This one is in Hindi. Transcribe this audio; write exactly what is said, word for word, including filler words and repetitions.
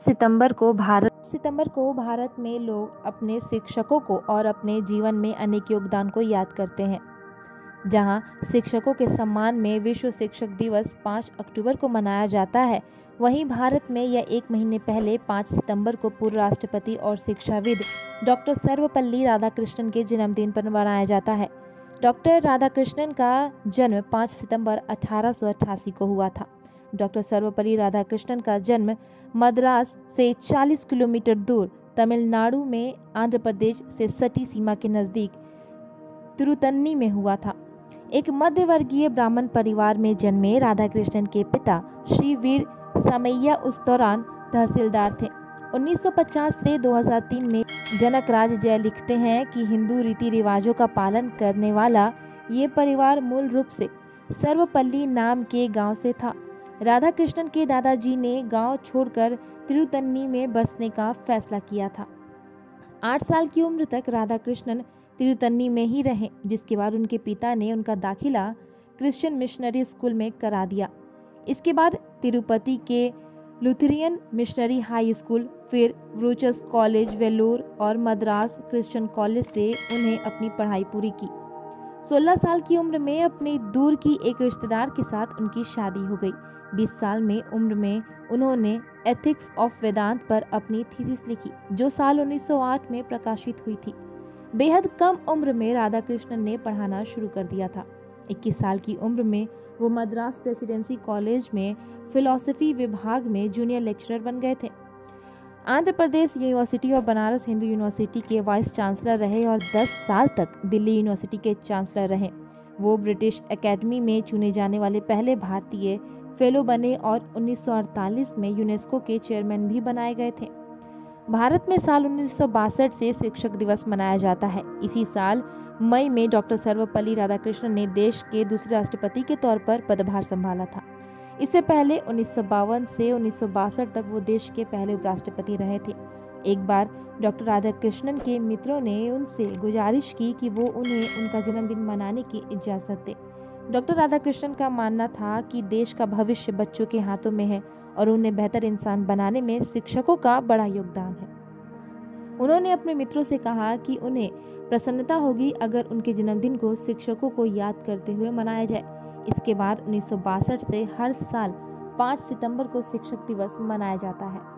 सितंबर को भारत सितंबर को भारत में लोग अपने शिक्षकों को और अपने जीवन में अनेक योगदान को याद करते हैं। जहां शिक्षकों के सम्मान में विश्व शिक्षक दिवस पाँच अक्टूबर को मनाया जाता है, वहीं भारत में यह एक महीने पहले पाँच सितंबर को पूर्व राष्ट्रपति और शिक्षाविद डॉक्टर सर्वपल्ली राधाकृष्णन के जन्मदिन पर मनाया जाता है। डॉक्टर राधाकृष्णन का जन्म पाँच सितंबर अठारह सौ अट्ठासी को हुआ था। डॉक्टर सर्वपल्ली राधाकृष्णन का जन्म मद्रास से चालीस किलोमीटर दूर तमिलनाडु में आंध्र प्रदेश से सटी सीमा के नज़दीक तिरुतन्नी में हुआ था। एक मध्यवर्गीय ब्राह्मण परिवार में जन्मे राधाकृष्णन के पिता श्री वीर समैया उस दौरान तहसीलदार थे। उन्नीस सौ पचास से दो हज़ार तीन में जनकराज जय लिखते हैं कि हिंदू रीति रिवाजों का पालन करने वाला ये परिवार मूल रूप से सर्वपल्ली नाम के गांव से था। राधाकृष्णन के दादाजी ने गांव छोड़कर तिरुतन्नी में बसने का फैसला किया था। आठ साल की उम्र तक राधाकृष्णन तिरुतन्नी में ही रहे, जिसके बाद उनके पिता ने उनका दाखिला क्रिश्चियन मिशनरी स्कूल में करा दिया। इसके बाद तिरुपति के लुथेरियन मिशनरी हाई स्कूल, फिर व्रूचस कॉलेज वेल्लोर और मद्रास क्रिश्चियन कॉलेज से उन्हें अपनी पढ़ाई पूरी की। सोलह साल की उम्र में अपने दूर की एक रिश्तेदार के साथ उनकी शादी हो गई। बीस साल में उम्र में उन्होंने एथिक्स ऑफ वेदांत पर अपनी थीसिस लिखी, जो साल उन्नीस सौ आठ में प्रकाशित हुई थी। बेहद कम उम्र में राधाकृष्णन ने पढ़ाना शुरू कर दिया था। इक्कीस साल की उम्र में वो मद्रास प्रेसिडेंसी कॉलेज में फिलॉसफी विभाग में जूनियर लेक्चरर बन गए थे। आंध्र प्रदेश यूनिवर्सिटी और बनारस हिंदू यूनिवर्सिटी के वाइस चांसलर रहे और दस साल तक दिल्ली यूनिवर्सिटी के चांसलर रहे। वो ब्रिटिश एकेडमी में चुने जाने वाले पहले भारतीय फेलो बने और उन्नीस सौ अड़तालीस में यूनेस्को के चेयरमैन भी बनाए गए थे। भारत में साल उन्नीस सौ बासठ से शिक्षक दिवस मनाया जाता है। इसी साल मई में डॉक्टर सर्वपल्ली राधाकृष्णन ने देश के दूसरे राष्ट्रपति के तौर पर पदभार संभाला था। इससे पहले उन्नीस सौ बावन से उन्नीस सौ बासठ तक वो देश के पहले उपराष्ट्रपति रहे थे। एक बार डॉक्टर राधाकृष्णन के मित्रों ने उनसे गुजारिश की कि वो उन्हें उनका जन्मदिन मनाने की इजाज़त दे। डॉक्टर राधाकृष्णन का मानना था कि देश का भविष्य बच्चों के हाथों में है और उन्हें बेहतर इंसान बनाने में शिक्षकों का बड़ा योगदान है। उन्होंने अपने मित्रों से कहा कि उन्हें प्रसन्नता होगी अगर उनके जन्मदिन को शिक्षकों को याद करते हुए मनाया जाए। इसके बाद उन्नीस सौ बासठ से हर साल पाँच सितंबर को शिक्षक दिवस मनाया जाता है।